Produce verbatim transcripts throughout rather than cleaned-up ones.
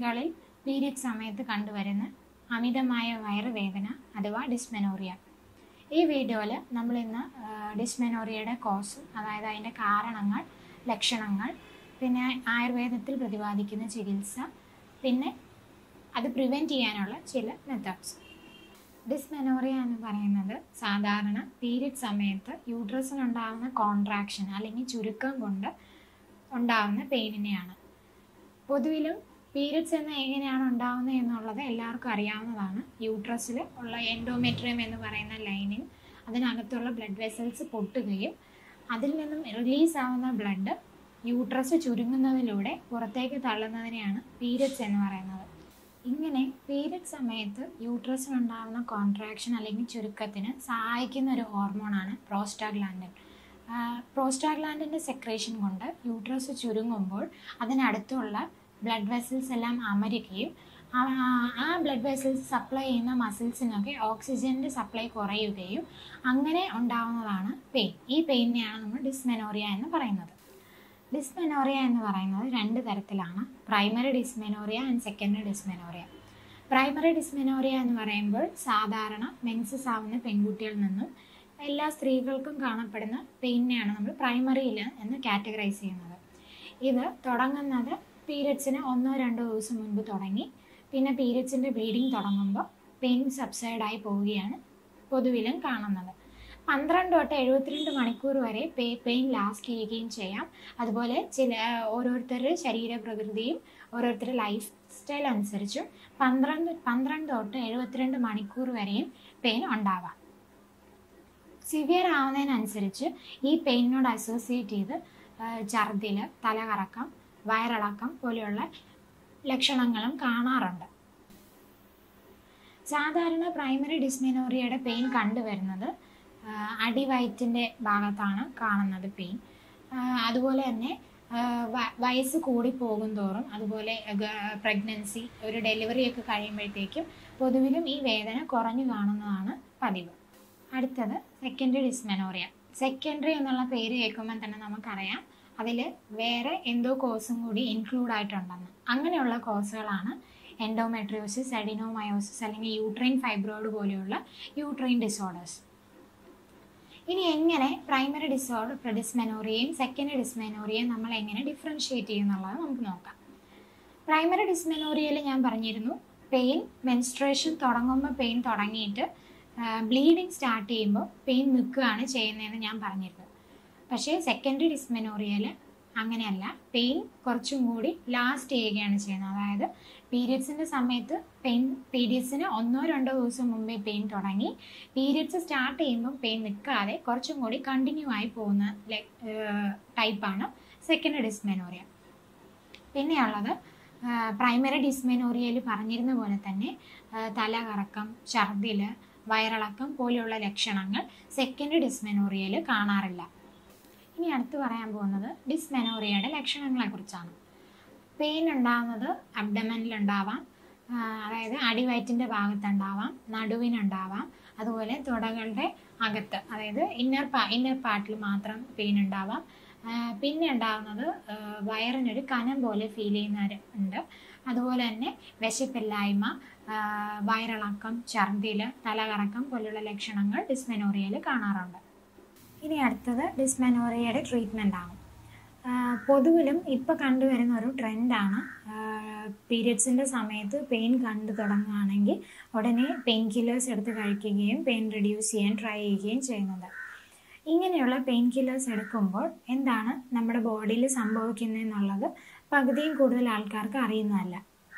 സ്ത്രീകളിൽ പീരിയഡ് സമയത്ത് കണ്ടുവരുന്ന അമിതമായ വയറുവേദന അഥവാ ഡിസ്മെനോറിയ. ഈ വീഡിയോയിൽ നമ്മൾ ഇന്ന് ഡിസ്മെനോറിയയുടെ കോസ്, അതായത് അതിൻ്റെ കാരണങ്ങൾ, ലക്ഷണങ്ങൾ, പിന്നെ ആയുർവേദത്തിൽ പ്രതിപാദിക്കുന്ന ചികിത്സ, പിന്നെ അത് പ്രിവെൻറ്റ് ചെയ്യാനുള്ള ചില മെത്തേഡ്സ്. ഡിസ്മെനോറിയ എന്ന് പറയുന്നത് സാധാരണ പീരിയഡ് സമയത്ത് യൂട്രസിനുണ്ടാകുന്ന കോൺട്രാക്ഷൻ അല്ലെങ്കിൽ ചുരുക്കം കൊണ്ട് ഉണ്ടാകുന്ന പെയിനിനെയാണ്. പൊതുവിലും പീരിയഡ്സ് എന്ന് എങ്ങനെയാണ് ഉണ്ടാകുന്നത് എന്നുള്ളത് എല്ലാവർക്കും അറിയാവുന്നതാണ്. യൂട്രസിൽ ഉള്ള എൻഡോമെട്രിയം എന്ന് പറയുന്ന ലൈനിൽ അതിനകത്തുള്ള ബ്ലഡ് വെസൽസ് പൊട്ടുകയും അതിൽ നിന്നും റിലീസാവുന്ന ബ്ലഡ് യൂട്രസ് ചുരുങ്ങുന്നതിലൂടെ പുറത്തേക്ക് തള്ളുന്നതിനെയാണ് പീരിയഡ്സ് എന്ന് പറയുന്നത്. ഇങ്ങനെ പീരിയഡ് സമയത്ത് യൂട്രസിനുണ്ടാകുന്ന കോൺട്രാക്ഷൻ അല്ലെങ്കിൽ ചുരുക്കത്തിന് സഹായിക്കുന്ന ഒരു ഹോർമോണാണ് പ്രോസ്റ്റാഗ്ലാൻഡിൻ. പ്രോസ്റ്റാഗ്ലാൻഡിൻ്റെ സെക്രേഷൻ കൊണ്ട് യൂട്രസ് ചുരുങ്ങുമ്പോൾ അതിനടുത്തുള്ള ബ്ലഡ് വെസൽസ് എല്ലാം അമരുകയും ആ ബ്ലഡ് വെസൽസ് സപ്ലൈ ചെയ്യുന്ന മസിൽസിനൊക്കെ ഓക്സിജൻ്റെ സപ്ലൈ കുറയുകയും അങ്ങനെ ഉണ്ടാകുന്നതാണ് പെയിൻ. ഈ പെയിനെയാണ് നമ്മൾ ഡിസ്മെനോറിയ എന്ന് പറയുന്നത്. ഡിസ്മെനോറിയ എന്ന് പറയുന്നത് രണ്ട് തരത്തിലാണ്: primary dysmenorrhoea and secondary dysmenorrhoea. Primary dysmenorrhoea എന്ന് പറയുമ്പോൾ സാധാരണ മെൻസസ് ആവുന്ന പെൺകുട്ടികളിൽ നിന്നും എല്ലാ സ്ത്രീകൾക്കും കാണപ്പെടുന്ന പെയിനെയാണ് നമ്മൾ പ്രൈമറിയിൽ എന്ന് കാറ്റഗറൈസ് ചെയ്യുന്നത്. ഇത് തുടങ്ങുന്നത് പീരിയഡ്സിന് ഒന്നോ രണ്ടോ ദിവസം മുൻപ് തുടങ്ങി പിന്നെ പീരിയഡ്സിൻ്റെ ബ്ലീഡിങ് തുടങ്ങുമ്പോൾ പെയിൻ സബ്സൈഡായി പോവുകയാണ് പൊതുവിലും കാണുന്നത്. പന്ത്രണ്ട് തൊട്ട് എഴുപത്തിരണ്ട് മണിക്കൂർ വരെ പേ പെയിൻ ലാസ്റ്റ് ചെയ്യുകയും ചെയ്യാം. അതുപോലെ ചില ഓരോരുത്തരുടെ ശരീരപ്രകൃതിയും ഓരോരുത്തരുടെ ലൈഫ് സ്റ്റൈൽ അനുസരിച്ചും പന്ത്രണ്ട് പന്ത്രണ്ട് തൊട്ട് എഴുപത്തിരണ്ട് മണിക്കൂർ വരെയും പെയിൻ ഉണ്ടാവാം. സിവിയർ ആവുന്നതിനനുസരിച്ച് ഈ പെയിനോട് അസോസിയേറ്റ് ചെയ്ത് ഛർദിൽ, തലകറക്കം, വയറിളക്കം പോലെയുള്ള ലക്ഷണങ്ങളും കാണാറുണ്ട്. സാധാരണ പ്രൈമറി ഡിസ്മെനോറിയയുടെ പെയിൻ കണ്ടുവരുന്നത് അടിവയറ്റിൻ്റെ ഭാഗത്താണ് കാണുന്നത് പെയിൻ. അതുപോലെ തന്നെ വയസ്സ് കൂടി പോകും തോറും, അതുപോലെ പ്രഗ്നൻസി, ഒരു ഡെലിവറിയൊക്കെ കഴിയുമ്പോഴത്തേക്കും പൊതുവിലും ഈ വേദന കുറഞ്ഞു കാണുന്നതാണ് പതിവ്. അടുത്തത് സെക്കൻഡറി ഡിസ്മെനോറിയ. സെക്കൻഡറി എന്നുള്ള പേര് കേൾക്കുമ്പോൾ തന്നെ നമുക്കറിയാം അതിൽ വേറെ എന്തോ കോസും കൂടി ഇൻക്ലൂഡ് ആയിട്ടുണ്ടെന്ന്. അങ്ങനെയുള്ള കോസുകളാണ് എൻഡോമെട്രിയോസിസ്, അഡിനോമയോസിസ് അല്ലെങ്കിൽ യൂട്രൈൻ ഫൈബ്രോയിഡ് പോലെയുള്ള യൂട്രൈൻ ഡിസോർഡേഴ്സ്. ഇനി എങ്ങനെ പ്രൈമറി ഡിസോർഡർ ഡിസ്മെനോറിയയും സെക്കൻഡറി ഡിസ്മെനോറിയയും നമ്മൾ എങ്ങനെ ഡിഫറൻഷിയേറ്റ് ചെയ്യുന്നുള്ളത് നമുക്ക് നോക്കാം. പ്രൈമറി ഡിസ്മെനോറിയയിൽ ഞാൻ പറഞ്ഞിരുന്നു പെയിൻ മെൻസ്ട്രേഷൻ തുടങ്ങുമ്പോൾ പെയിൻ തുടങ്ങിയിട്ട് ബ്ലീഡിങ് സ്റ്റാർട്ട് ചെയ്യുമ്പോൾ പെയിൻ നിൽക്കുകയാണ് ചെയ്യുന്നതെന്ന് ഞാൻ പറഞ്ഞിരുന്നു. പക്ഷേ സെക്കൻഡറി ഡിസ്മെനോറിയയിൽ അങ്ങനെയല്ല, പെയിൻ കുറച്ചും കൂടി ലാസ്റ്റ് ചെയ്യുകയാണ് ചെയ്യുന്നത്. അതായത് പീരിയഡ്സിൻ്റെ സമയത്ത് പെയിൻ പീരിയഡ്സിന് ഒന്നോ രണ്ടോ ദിവസം മുമ്പേ പെയിൻ തുടങ്ങി പീരിയഡ്സ് സ്റ്റാർട്ട് ചെയ്യുമ്പോൾ പെയിൻ നിൽക്കാതെ കുറച്ചും കൂടി കണ്ടിന്യൂ ആയി പോകുന്ന ടൈപ്പാണ് സെക്കൻഡറി ഡിസ്മെനോറിയ. പിന്നെയുള്ളത് പ്രൈമറി ഡിസ്മെനോറിയയിൽ പറഞ്ഞിരുന്ന പോലെ തന്നെ തലകറക്കം, ഛർദിൽ, വയറിളക്കം പോലെയുള്ള ലക്ഷണങ്ങൾ സെക്കൻഡറി ഡിസ്മെനോറിയയിൽ കാണാറില്ല. ഇനി അടുത്ത് പറയാൻ പോകുന്നത് ഡിസ്മെനോറിയയുടെ ലക്ഷണങ്ങളെക്കുറിച്ചാണ്. പെയിൻ ഉണ്ടാകുന്നത് അബ്ഡമനിലുണ്ടാവാം, അതായത് അടിവയറ്റിൻ്റെ ഭാഗത്തുണ്ടാവാം, നടുവിനുണ്ടാവാം, അതുപോലെ തുടകളുടെ അകത്ത്, അതായത് ഇന്നർ പാ ഇന്നർ പാർട്ടിൽ മാത്രം പെയിൻ ഉണ്ടാവാം. പിന്നെ ഉണ്ടാകുന്നത് വയറിനൊരു കനം പോലെ ഫീൽ ചെയ്യുന്നവരുണ്ട്. അതുപോലെ തന്നെ വിശപ്പില്ലായ്മ, വയറിളക്കം, ഛർദിൽ, തലകറക്കം പോലുള്ള ലക്ഷണങ്ങൾ ഡിസ്മെനോറിയയിൽ കാണാറുണ്ട്. ഇനി അടുത്തത് ഡിസ്മെനോറിയയുടെ ട്രീറ്റ്മെൻ്റ് ആണ്. പൊതുവിലും ഇപ്പോൾ കണ്ടുവരുന്ന ഒരു ട്രെൻഡാണ് പീരിയഡ്സിൻ്റെ സമയത്ത് പെയിൻ കണ്ടു തുടങ്ങുകയാണെങ്കിൽ ഉടനെ പെയിൻ കില്ലേഴ്സ് എടുത്ത് കഴിക്കുകയും പെയിൻ റിഡ്യൂസ് ചെയ്യാൻ ട്രൈ ചെയ്യുകയും ചെയ്യുന്നത്. ഇങ്ങനെയുള്ള പെയിൻ കില്ലേഴ്സ് എടുക്കുമ്പോൾ എന്താണ് നമ്മുടെ ബോഡിയിൽ സംഭവിക്കുന്നതെന്നുള്ളത് പകുതിയും കൂടുതൽ ആൾക്കാർക്ക് അറിയുന്നതല്ല.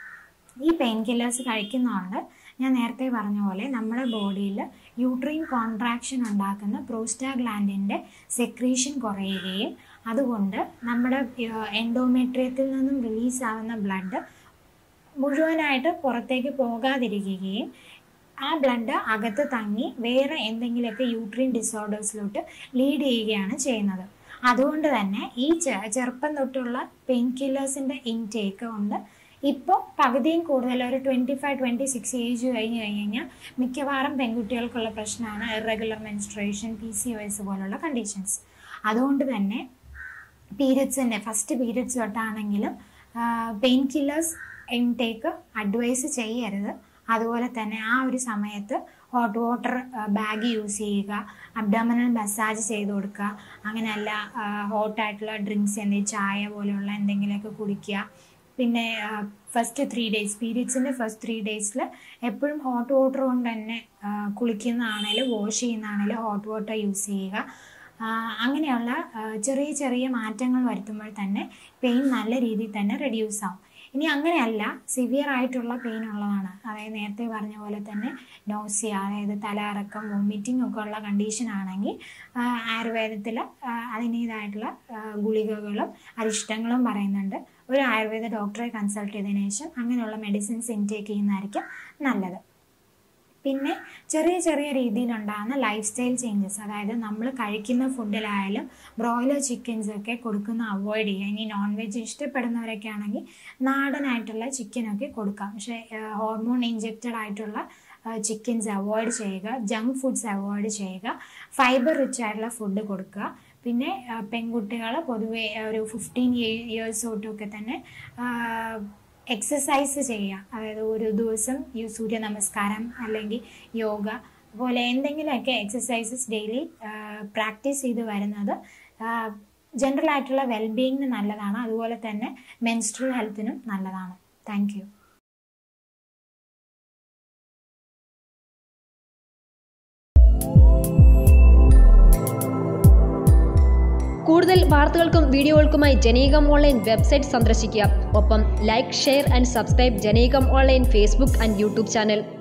ഈ പെയിൻ കില്ലേഴ്സ് കഴിക്കുന്നതുകൊണ്ട് ഞാൻ നേരത്തെ പറഞ്ഞ പോലെ നമ്മുടെ ബോഡിയിൽ യൂട്രൈൻ കോൺട്രാക്ഷൻ ഉണ്ടാക്കുന്ന പ്രോസ്റ്റാഗ്ലാൻഡിൻ്റെ സെക്രീഷൻ കുറയുകയും അതുകൊണ്ട് നമ്മുടെ എൻഡോമെട്രിയത്തിൽ നിന്നും റിലീസാവുന്ന ബ്ലഡ് മുഴുവനായിട്ട് പുറത്തേക്ക് പോകാതിരിക്കുകയും ആ ബ്ലഡ് അകത്ത് തങ്ങി വേറെ എന്തെങ്കിലുമൊക്കെ യൂട്രൈൻ ഡിസോർഡേഴ്സിലോട്ട് ലീഡ് ചെയ്യുകയാണ് ചെയ്യുന്നത്. അതുകൊണ്ട് തന്നെ ഈ ചെറുപ്പം തൊട്ടുള്ള പെയിൻ കില്ലേഴ്സിൻ്റെ ഇൻടേക്ക് കൊണ്ട് ഇപ്പോൾ പകുതിയും കൂടുതൽ ഒരു twenty five twenty six age കഴിഞ്ഞ് കഴിഞ്ഞ് കഴിഞ്ഞാൽ മിക്കവാറും പെൺകുട്ടികൾക്കുള്ള പ്രശ്നമാണ് irregular menstruation, P C O S പോലുള്ള കണ്ടീഷൻസ്. അതുകൊണ്ട് തന്നെ പീരിയഡ്സിൻ്റെ ഫസ്റ്റ് പീരിയഡ്സ് തൊട്ടാണെങ്കിലും പെയിൻ കില്ലേഴ്സ് ഇൻടേക്ക് അഡ്വൈസ് ചെയ്യരുത്. അതുപോലെ തന്നെ ആ ഒരു സമയത്ത് ഹോട്ട് വാട്ടർ ബാഗ് യൂസ് ചെയ്യുക, അബ്ഡോമിനൽ മസാജ് ചെയ്ത് കൊടുക്കുക, അങ്ങനെയല്ല ഹോട്ടായിട്ടുള്ള ഡ്രിങ്ക്സ് എന്തെങ്കിലും ചായ പോലെയുള്ള എന്തെങ്കിലുമൊക്കെ കുടിക്കുക. പിന്നെ ഫസ്റ്റ് ത്രീ ഡേയ്സ് പീരീഡ്സിൻ്റെ ഫസ്റ്റ് ത്രീ ഡേയ്സിൽ എപ്പോഴും ഹോട്ട് വാട്ടർ കൊണ്ട് തന്നെ കുളിക്കുന്നതാണേലും വാഷ് ചെയ്യുന്നതാണേലും ഹോട്ട് വാട്ടർ യൂസ് ചെയ്യുക. അങ്ങനെയുള്ള ചെറിയ ചെറിയ മാറ്റങ്ങൾ വരുത്തുമ്പോൾ തന്നെ പെയിൻ നല്ല രീതിയിൽ തന്നെ റെഡ്യൂസ് ആവും. ഇനി അങ്ങനെയല്ല, സിവിയർ ആയിട്ടുള്ള പെയിൻ ഉള്ളതാണ്, അതായത് നേരത്തെ പറഞ്ഞ പോലെ തന്നെ നോസിയ, അതായത് തലകറക്കം, വോമിറ്റിംഗ് ഒക്കെ ഉള്ള കണ്ടീഷൻ ആണെങ്കിൽ ആയുർവേദത്തിൽ അതിൻ്റേതായിട്ടുള്ള ഗുളികകളും അരിഷ്ടങ്ങളും പറയുന്നുണ്ട്. ഒരു ആയുർവേദ ഡോക്ടറെ കൺസൾട്ട് ചെയ്തതിനു ശേഷം അങ്ങനെയുള്ള മെഡിസിൻസ് ഇൻടേക്ക് ചെയ്യുന്നതായിരിക്കും നല്ലത്. പിന്നെ ചെറിയ ചെറിയ രീതിയിലുണ്ടാകുന്ന ലൈഫ് സ്റ്റൈൽ ചേഞ്ചസ്, അതായത് നമ്മൾ കഴിക്കുന്ന ഫുഡിലായാലും ബ്രോയിലർ ചിക്കൻസ് ഒക്കെ കൊടുക്കുന്ന അവോയ്ഡ് ചെയ്യുക. ഇനി നോൺ വെജ് ഇഷ്ടപ്പെടുന്നവരൊക്കെ ആണെങ്കിൽ നാടനായിട്ടുള്ള ചിക്കനൊക്കെ കൊടുക്കാം, പക്ഷേ ഹോർമോൺ ഇഞ്ചെക്റ്റഡ് ആയിട്ടുള്ള ചിക്കൻസ് അവോയ്ഡ് ചെയ്യുക, ജങ്ക് ഫുഡ്സ് അവോയ്ഡ് ചെയ്യുക, ഫൈബർ റിച്ച് ആയിട്ടുള്ള ഫുഡ് കൊടുക്കുക. പിന്നെ പെൺകുട്ടികൾ പൊതുവെ ഒരു ഫിഫ്റ്റീൻ ഇയേഴ്സ് തൊട്ടൊക്കെ തന്നെ എക്സസൈസ് ചെയ്യുക, അതായത് ഒരു ദിവസം ഈ സൂര്യ നമസ്കാരം അല്ലെങ്കിൽ യോഗ പോലെ എന്തെങ്കിലുമൊക്കെ എക്സസൈസസ് ഡെയിലി പ്രാക്ടീസ് ചെയ്ത് വരുന്നത് ജനറൽ ആയിട്ടുള്ള വെൽബീയിങ്ങിന് നല്ലതാണ്, അതുപോലെ തന്നെ മെൻസ്ട്രൽ ഹെൽത്തിനും നല്ലതാണ്. Thank you. കൂടുതൽ വാർത്തകൾക്കും വീഡിയോകൾക്കുമായി ജനീകം ഓൺലൈൻ വെബ്സൈറ്റ് സന്ദർശിക്കുക. ഒപ്പം like, share and subscribe Janeekam online Facebook and YouTube channel.